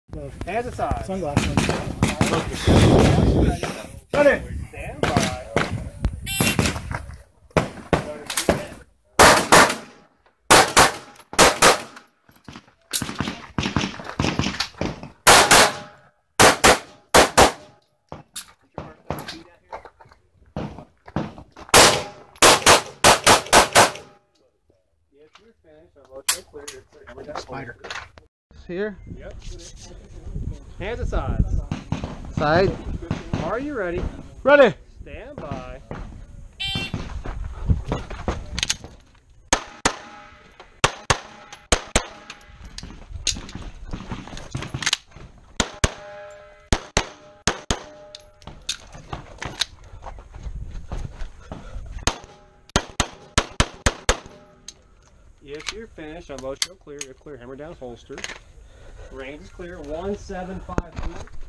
Hands aside. Sunglasses. Ready. Stand by. Spider. Here. Yep. Hands aside. Side. Are you ready? Ready. Stand by. If you're finished, emotional clear, clear, hammer down holster. Range is clear, 175 feet.